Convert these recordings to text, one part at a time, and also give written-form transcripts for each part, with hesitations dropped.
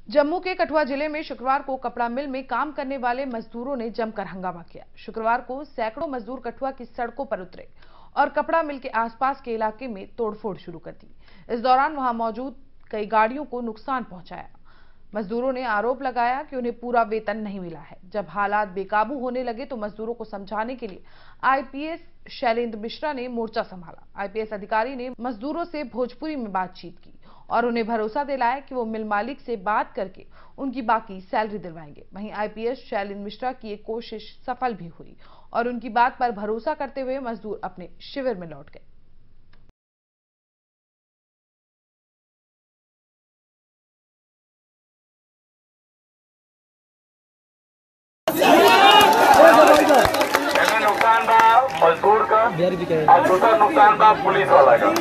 जम्मू के कठुआ जिले में शुक्रवार को कपड़ा मिल में काम करने वाले मजदूरों ने जमकर हंगामा किया। शुक्रवार को सैकड़ों मजदूर कठुआ की सड़कों पर उतरे और कपड़ा मिल के आसपास के इलाके में तोड़फोड़ शुरू कर दी। इस दौरान वहां मौजूद कई गाड़ियों को नुकसान पहुंचाया। मजदूरों ने आरोप लगाया कि उन्हें पूरा वेतन नहीं मिला है। जब हालात बेकाबू होने लगे तो मजदूरों को समझाने के लिए आईपीएस शैलेंद्र मिश्रा ने मोर्चा संभाला। आईपीएस अधिकारी ने मजदूरों से भोजपुरी में बातचीत की और उन्हें भरोसा दिलाया कि वो मिल मालिक से बात करके उनकी बाकी सैलरी दिलवाएंगे। वहीं आईपीएस शैलेंद्र मिश्रा की एक कोशिश सफल भी हुई और उनकी बात पर भरोसा करते हुए मजदूर अपने शिविर में लौट गए। नुकसान था मजदूर का और दूसरा नुकसान था पुलिस वाला का।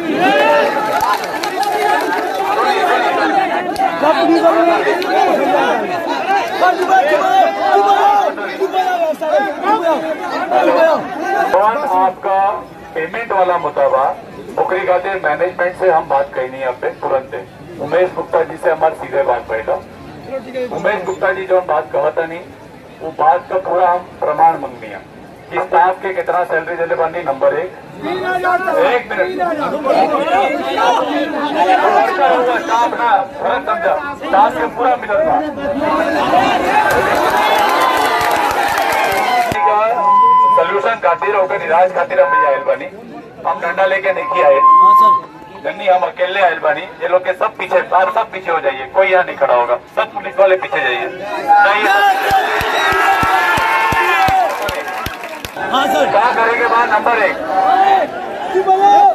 आपका पेमेंट वाला मुताबा ओकरी खातिर मैनेजमेंट से हम बात कही नहीं पे तुरंत उमेश गुप्ता जी से हमारे सीधे बात बैठा। उमेश गुप्ता जी जो हम बात कहता नहीं वो बात का पूरा हम प्रमाण मंगनी है कि स्टाफ के कितना सैलरी दिले बानी। नंबर एक मिनट स्टाफ ना फर्क समझा स्टाफ के पूरा मिलत सोल्यूशन खातिर होकर निराश खातिर हम आयल बानी। हम डंडा लेके नहीं आए जन्नी, हम अकेले आयल बानी। ये लोग के सब पीछे सब पीछे हो जाइए, कोई यहाँ नहीं खड़ा होगा, सब पुलिस वाले पीछे जाइए। हाँ सर, क्या करेंगे बात नंबर एक